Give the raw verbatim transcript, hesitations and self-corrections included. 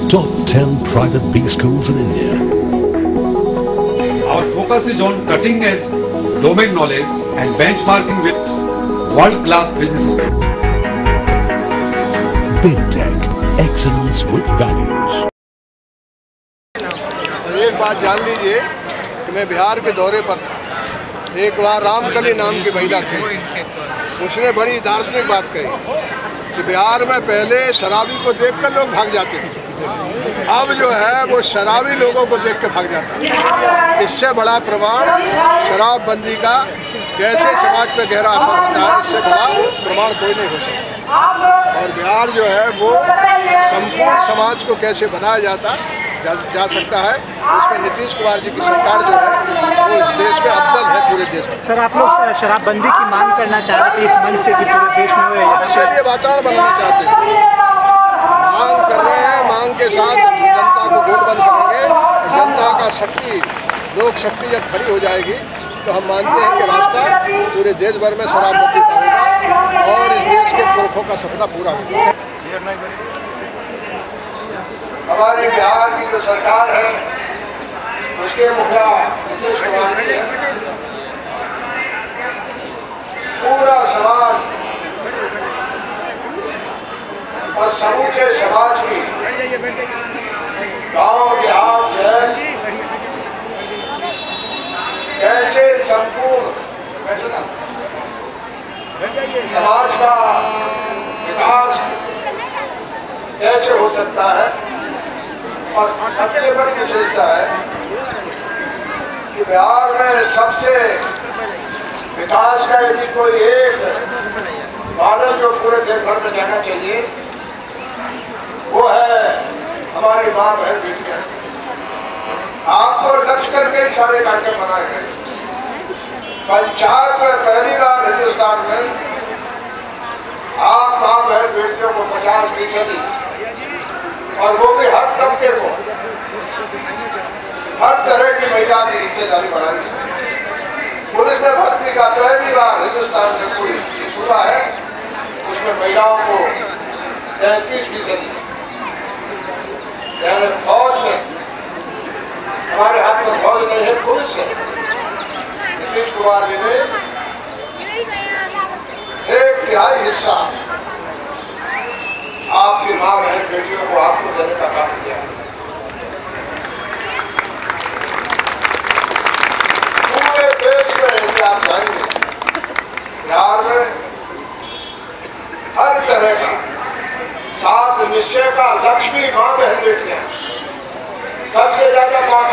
top ten private B schools in India. Our focus is on cutting edge domain knowledge and benchmarking with world-class businesses. BidTech, excellence with values. एक बात जान लीजिए कि मैं बिहार के दौरे पर था। एक बार रामकली नाम की महिला थी, उसने बड़ी दार्शनिक बात कही कि बिहार में पहले शराबी को देखकर लोग भाग जाते थे, अब जो है वो शराबी लोगों को देख के भाग जाता है। इससे बड़ा प्रमाण शराबबंदी का कैसे समाज पे गहरा असर होता है, इससे बड़ा प्रमाण कोई नहीं हो सकता। और बिहार जो है वो संपूर्ण समाज को कैसे बनाया जाता जा, जा सकता है, इसमें नीतीश कुमार जी की सरकार जो है वो इस देश में अव्वल है पूरे देश में। सर, आप लोग शराबबंदी की मांग करना चाह रहे थे इस मंच से कि पूरे देश में हो, इसके लिए वातावरण बनाना चाहते हैं, मांग कर रहे हैं। मांग के साथ जनता को गोलबंद करेंगे। जनता का शक्ति, लोक शक्ति जब खड़ी हो जाएगी तो हम मानते हैं कि रास्ता पूरे देश भर में शराबबंदी का होगा और इस देश के पुरखों का सपना पूरा होगा। हमारे बिहार की जो सरकार है उसके मुखिया नीतीश कुमार जी, पूरा समाज और समूचे समाज की गांव देहात से कैसे संपूर्ण समाज का विकास कैसे हो सकता है। और सबसे बड़ी विशेषता है कि बिहार में सबसे विकास का यदि कोई एक मॉडल जो पूरे देश भर में जाना चाहिए वो है हमारी माँ बहन बेटियां। आपको लक्ष्य करके सारे कार्यक्रम बनाए गए। पंचायत में पहली बार हिंदुस्तान में आप माँ बहन बेटियों को पचास फीसदी और वो भी हर तबके को, हर तरह की महिला की हिस्सेदारी बढ़ाई। पुलिस में भर्ती का पहली बार हिंदुस्तान में कोई हुआ है, उसमें महिलाओं को तैंतीस फीसदी। यानी फौज में, हमारे हाथ में फौज नहीं है, पुलिस है। नीतीश कुमार जी ने एक तिहाई हिस्सा आपकी माँ बहन बेटियों को आपको देने का काम किया। पूरे देश में यदि आप जाएंगे, बिहार में हर तरह का सात निश्चय का लक्ष्मी माँ बहन बेटियां सबसे ज्यादा